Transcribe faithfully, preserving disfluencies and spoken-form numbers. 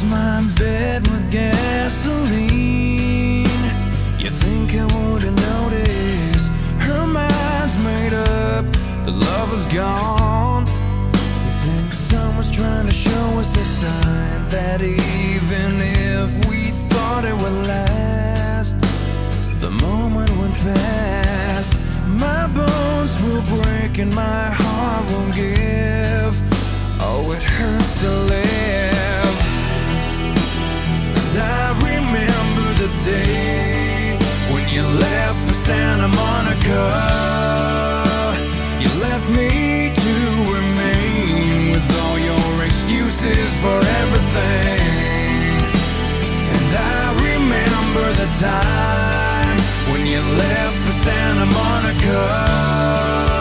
my bed with gasoline. You think I wouldn't notice? Her mind's made up, the love is gone. You think someone's trying to show us a sign that even if we thought it would last, the moment went past. My bones will break and my heart won't give. Oh, it hurts to live. And I remember the day when you left for Santa Monica. You left me to remain with all your excuses for everything. And I remember the time when you left for Santa Monica.